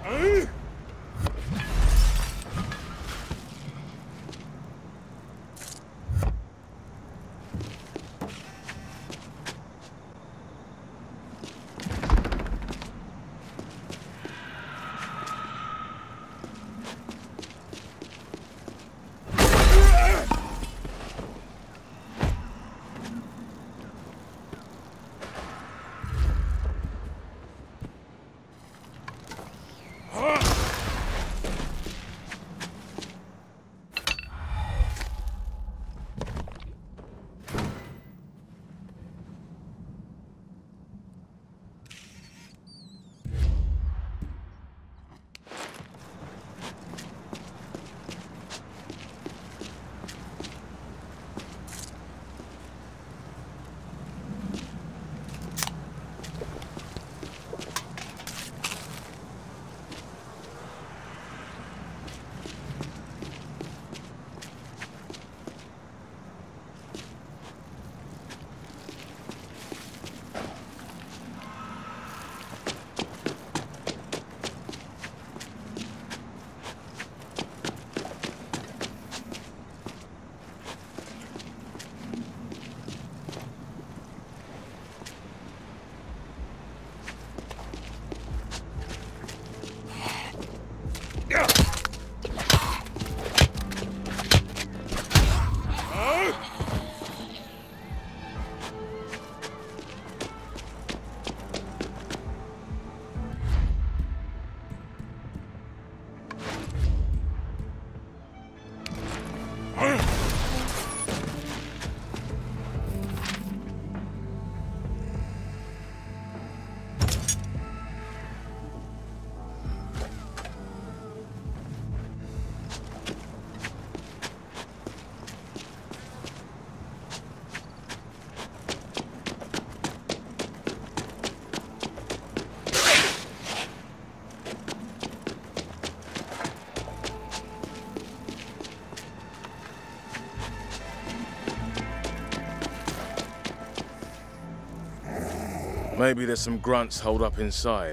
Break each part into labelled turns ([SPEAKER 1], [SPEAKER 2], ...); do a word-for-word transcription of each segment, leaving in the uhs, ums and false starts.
[SPEAKER 1] Maybe there's some grunts holed up inside.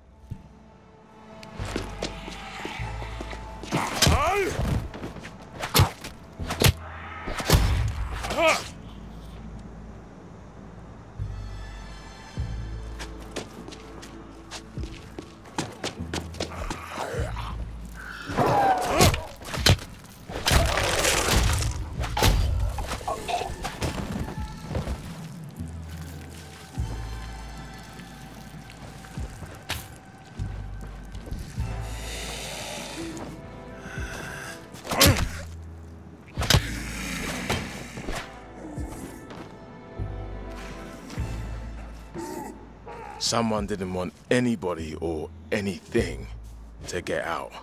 [SPEAKER 1] Someone didn't want anybody or anything to get out.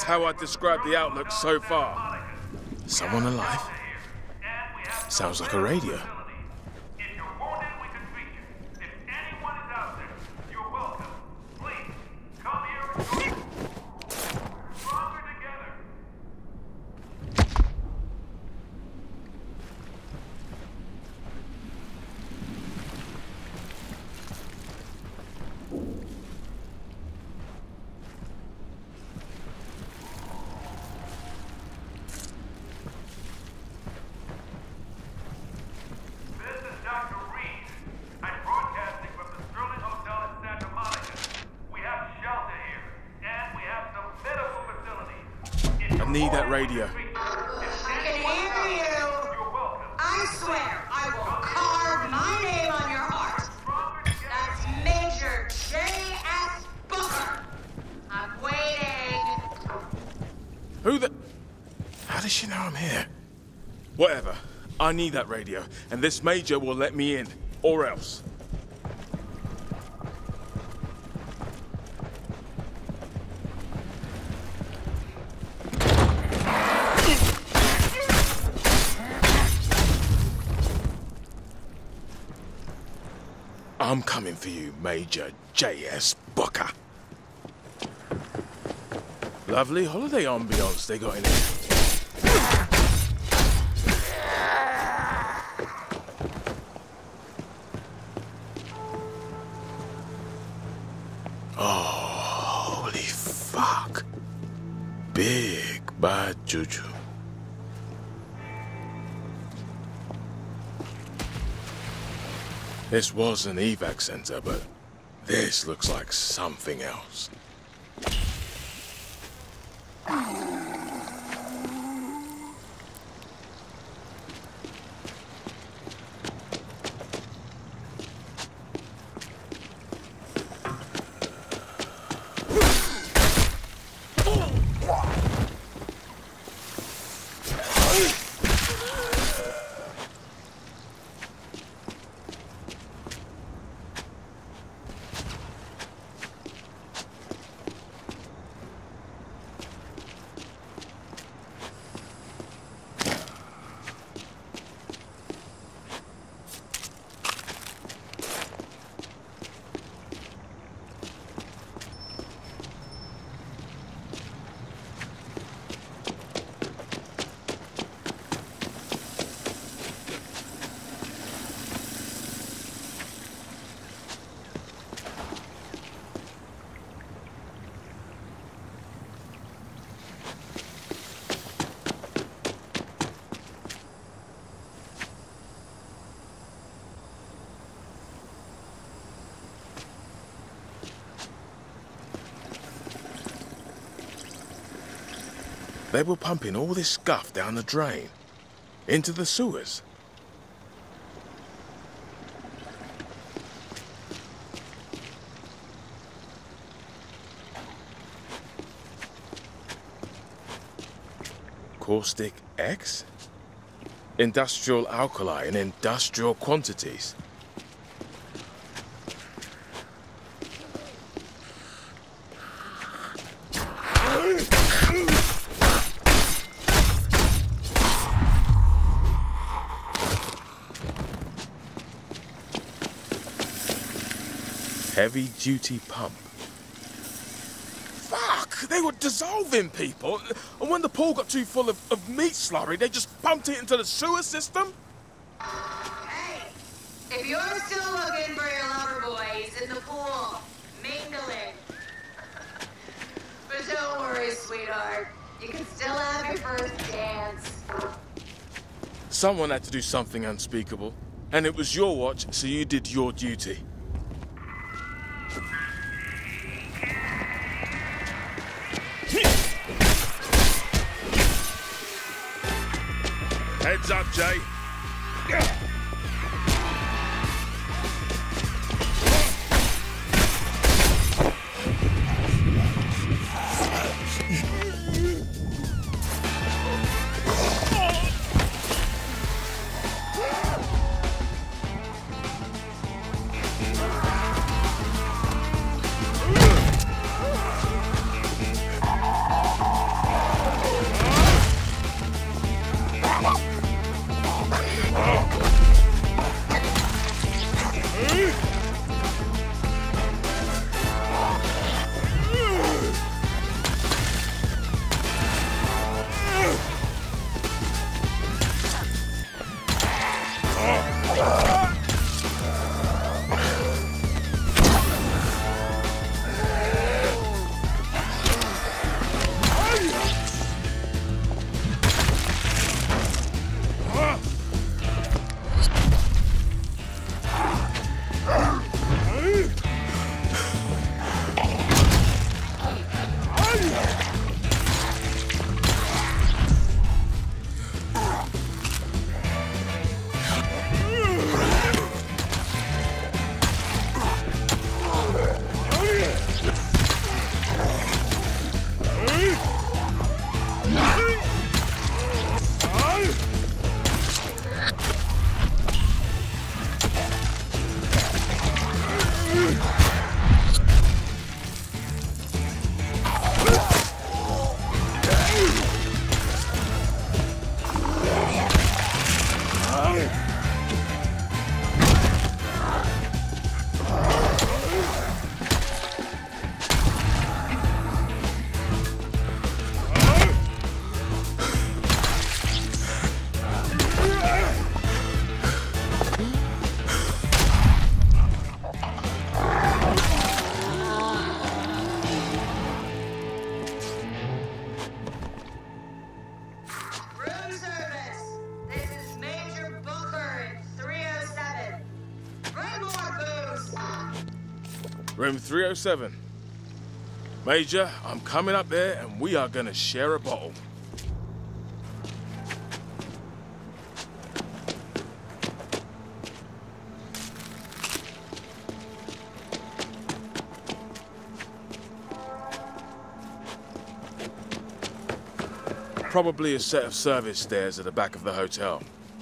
[SPEAKER 1] how I'd describe the outlook so far. Someone alive? Sounds like a radio. I need that radio.
[SPEAKER 2] I can hear you. I swear I will carve my name on your heart. That's Major J S Booker. I'm waiting.
[SPEAKER 1] Who the... How does she know I'm here? Whatever. I need that radio, and this Major will let me in, or else. I'm coming for you, Major J S Booker. Lovely holiday ambiance they got in here. Oh, holy fuck. Big bad juju. This was an evac center, but this looks like something else. They were pumping all this scuff down the drain, into the sewers. Caustic X? Industrial alkali in industrial quantities. Heavy-duty pump. Fuck! They were dissolving people, and when the pool got too full of, of meat slurry, they just pumped it into the sewer system?
[SPEAKER 2] Hey, if you're still looking for your lover boys in the pool, mingling. But don't worry, sweetheart. You can still have your first dance.
[SPEAKER 1] Someone had to do something unspeakable, and it was your watch, so you did your duty. Heads up, Jay. Room three oh seven. Major, I'm coming up there and we are gonna share a bottle. Probably a set of service stairs at the back of the hotel.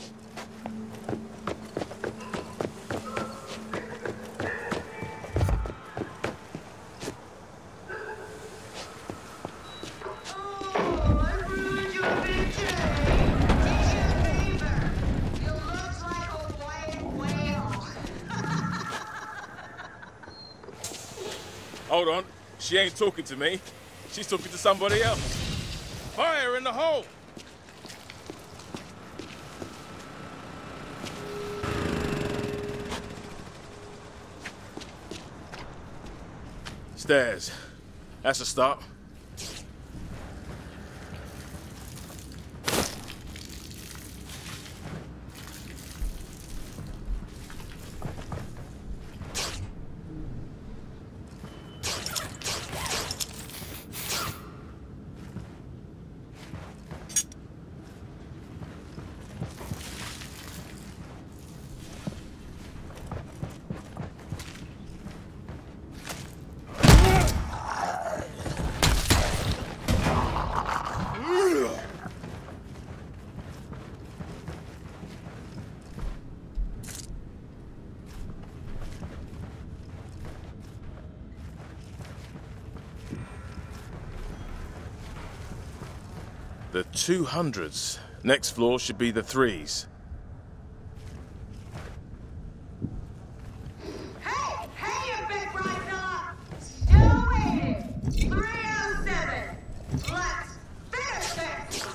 [SPEAKER 1] Hold on, she ain't talking to me. She's talking to somebody else. Fire in the hole! Stairs. That's a start. The two hundreds. Next floor should be the threes.
[SPEAKER 2] Hey! Hey, you big bright fella! Still waiting! three oh seven! Let's finish this!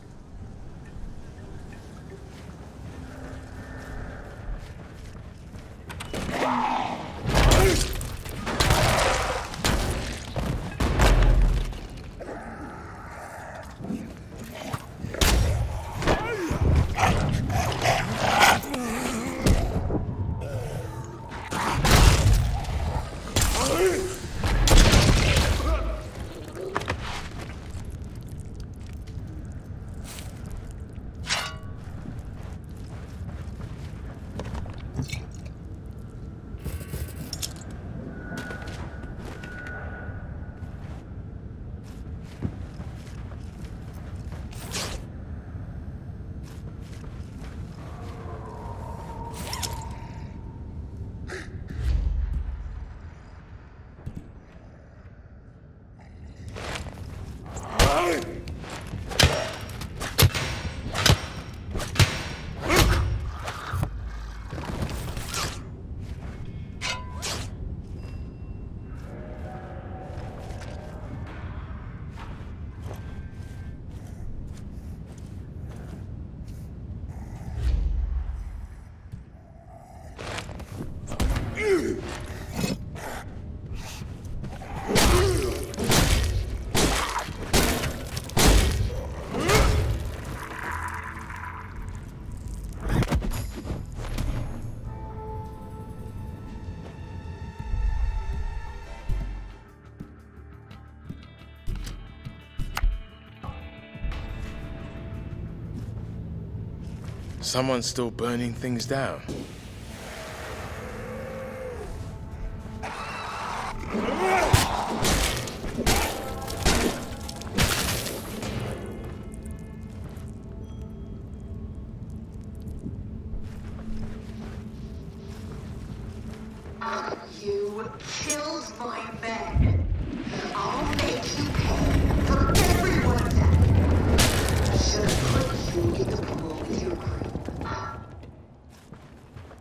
[SPEAKER 1] Someone's still burning things down.
[SPEAKER 2] You killed my men. I'll make you pay for every one of them. Should have put you in the pool with your crew.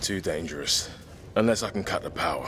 [SPEAKER 1] too dangerous. Unless I can cut the power.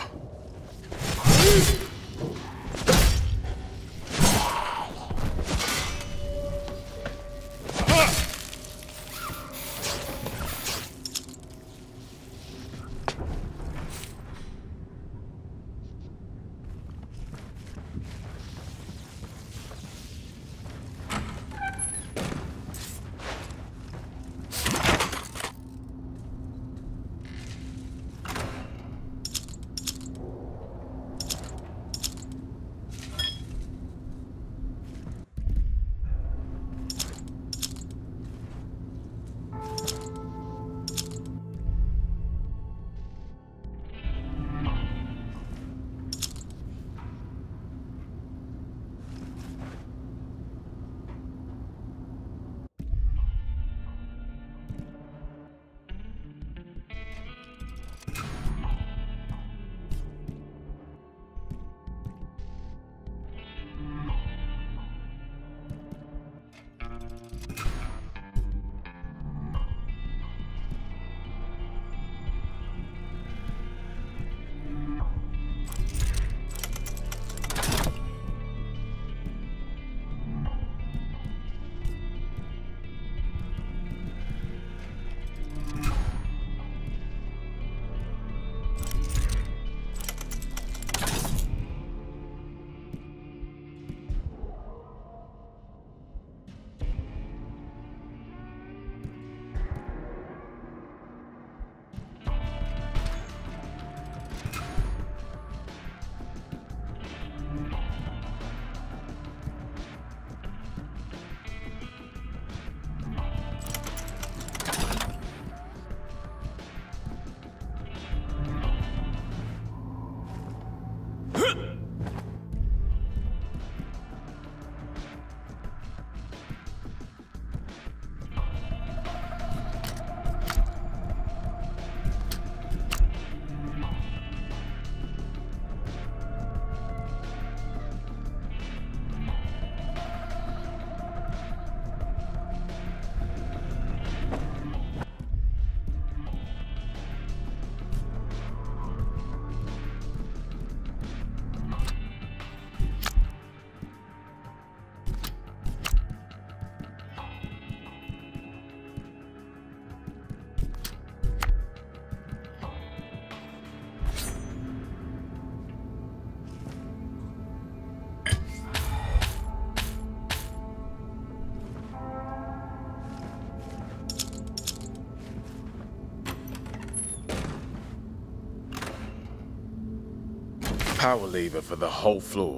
[SPEAKER 1] Power lever for the whole floor.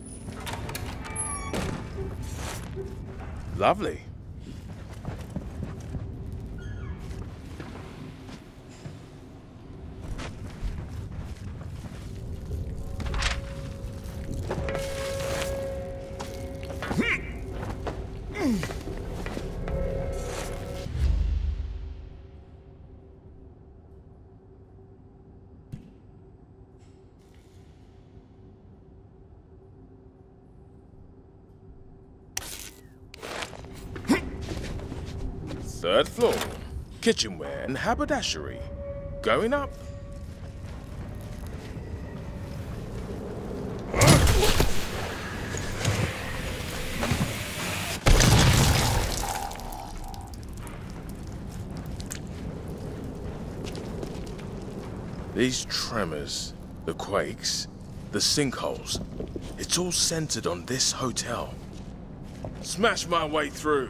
[SPEAKER 1] Lovely. Third floor, kitchenware and haberdashery. Going up. These tremors, the quakes, the sinkholes, it's all centered on this hotel. Smash my way through.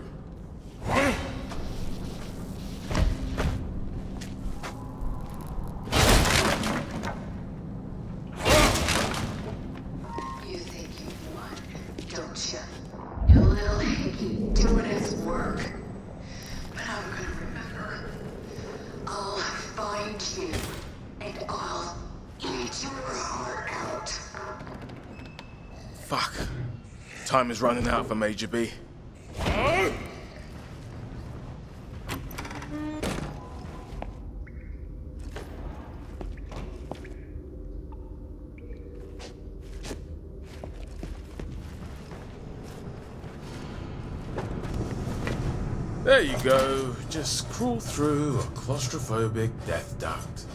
[SPEAKER 1] Fuck. Time is running out for Major B. There you go. Just crawl through a claustrophobic death duct.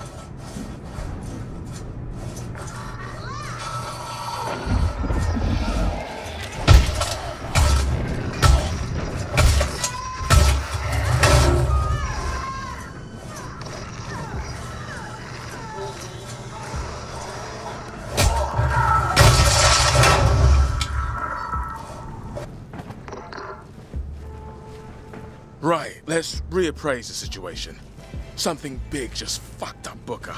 [SPEAKER 1] Right, let's reappraise the situation. Something big just fucked up Booker.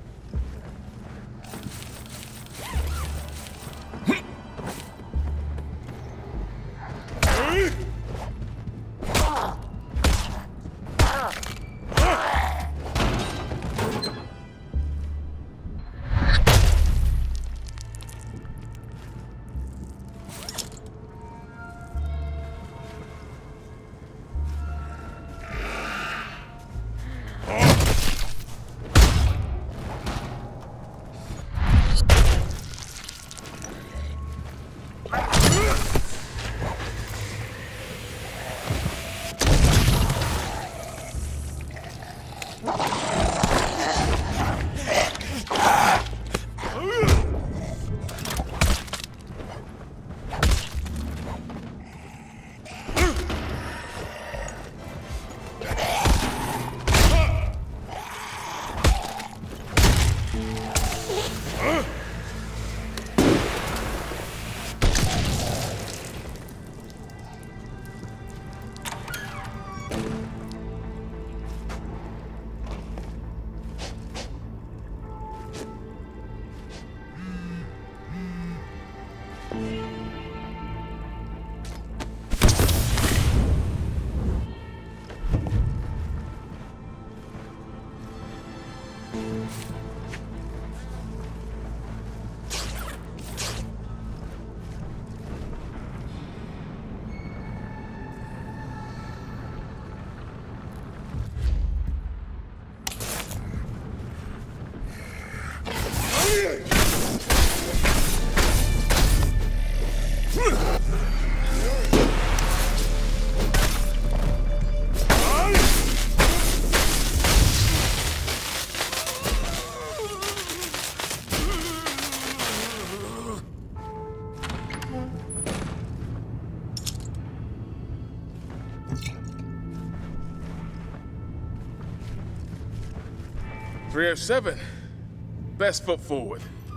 [SPEAKER 1] three oh seven. Best foot forward.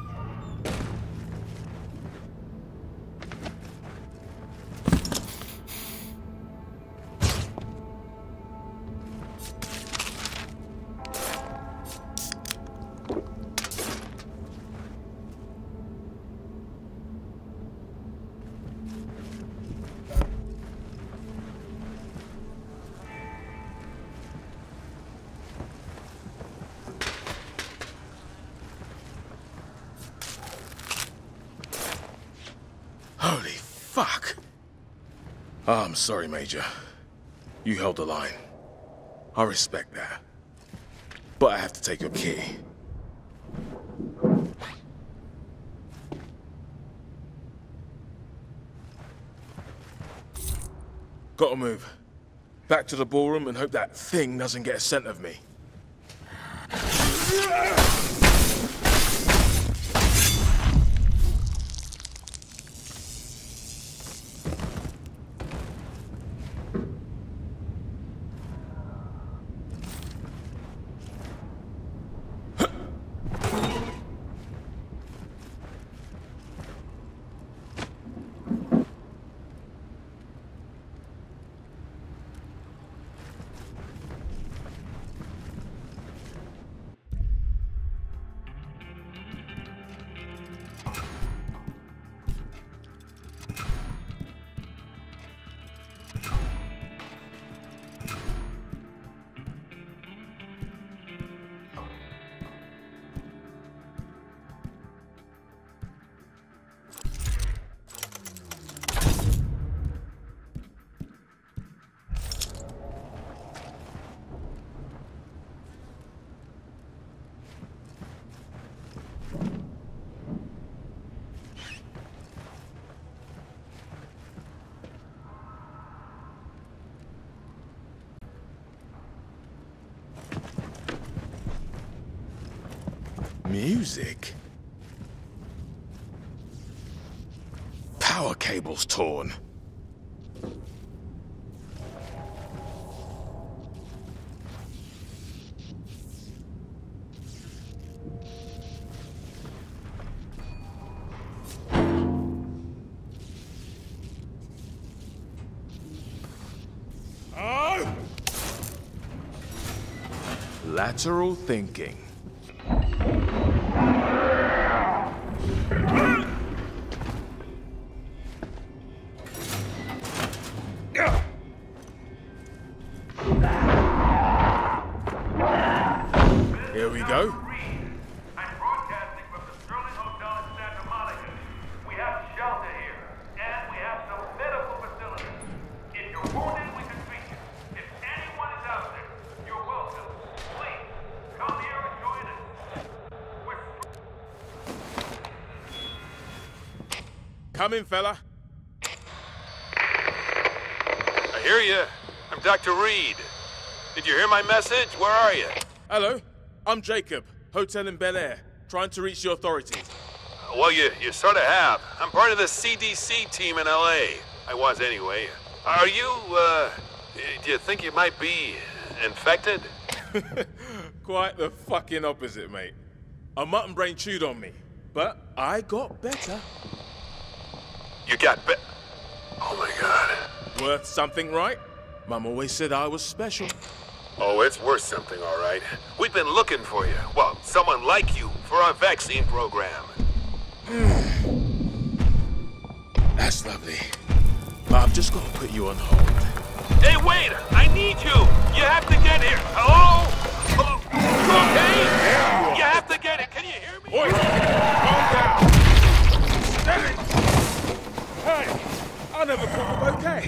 [SPEAKER 1] Holy fuck. Oh, I'm sorry, Major. You held the line. I respect that. But I have to take your key. Gotta move. Back to the ballroom and hope that thing doesn't get a scent of me. Music? Power cables torn. Lateral thinking. Here we go.
[SPEAKER 3] I'm broadcasting from the Sterling Hotel in Santa Monica. We have shelter here, and we have some medical facilities. If you're wounded, we can treat you. If anyone is out there, you're welcome. Please, come here and join us. We're...
[SPEAKER 1] Come in, fella.
[SPEAKER 4] I hear you. I'm Doctor Reed. Did you hear my message? Where are you?
[SPEAKER 1] Hello, I'm Jacob, hotel in Bel Air, trying to reach the authorities.
[SPEAKER 4] Well, you, you sort of have. I'm part of the C D C team in L A. I was anyway. Are you, uh, do you think you might be infected?
[SPEAKER 1] Quite the fucking opposite, mate. A mutton brain chewed on me, but I got better.
[SPEAKER 4] You got bit. Oh my God.
[SPEAKER 1] Worth something, right? Mum always said I was special.
[SPEAKER 4] Oh, it's worth something, all right. We've been looking for you. Well, someone like you for our vaccine program.
[SPEAKER 1] That's lovely. I've just got to put you on hold.
[SPEAKER 4] Hey, wait! I need you! You have to get here! Hello? Hello? You okay? You have to get it! Can you hear me?
[SPEAKER 1] Oi! Calm down! Steady! Hey! I never caught a bouquet!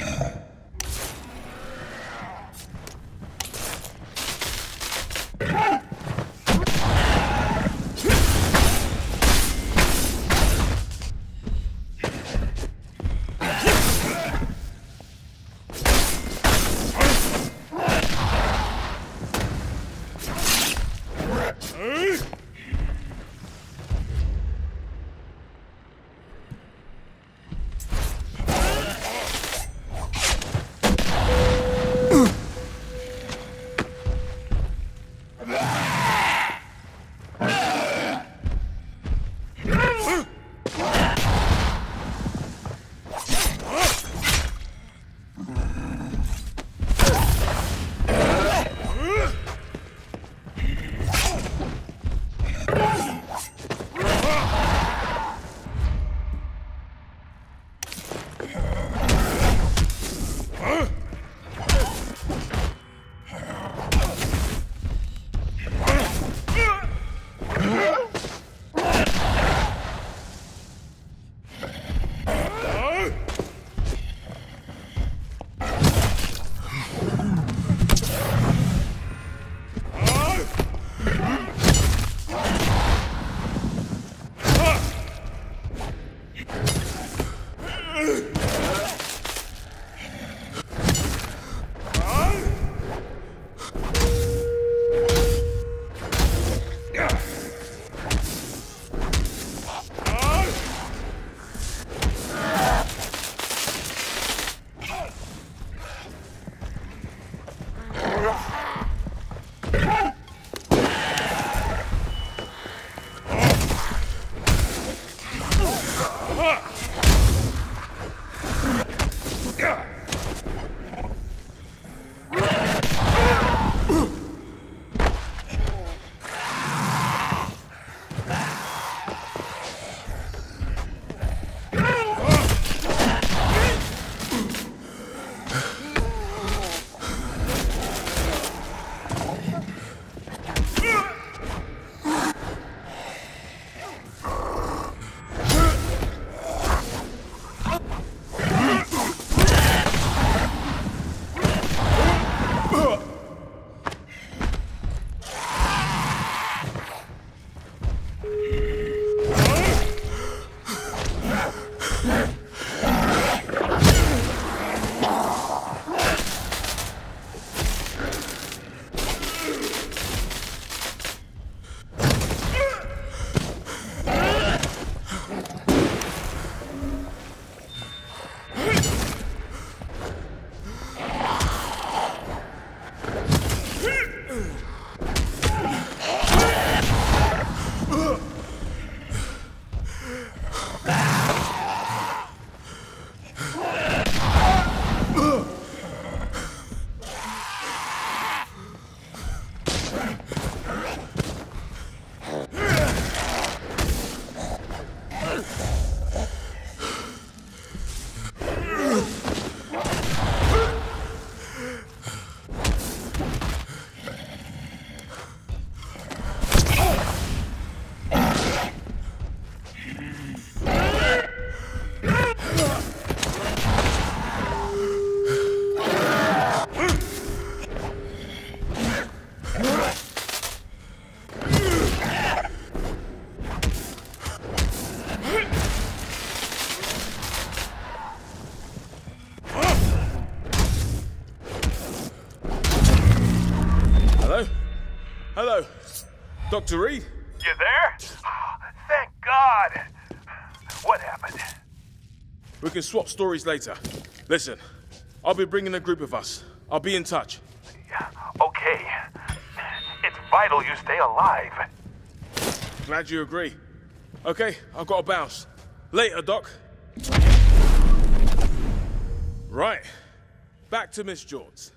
[SPEAKER 1] Hello. Doctor Reed?
[SPEAKER 3] You there? Oh, thank God. What happened?
[SPEAKER 1] We can swap stories later. Listen, I'll be bringing a group of us. I'll be in touch.
[SPEAKER 3] Yeah, okay. It's vital you stay alive.
[SPEAKER 1] Glad you agree. Okay, I've got to bounce. Later, Doc. Right. Back to Miss George.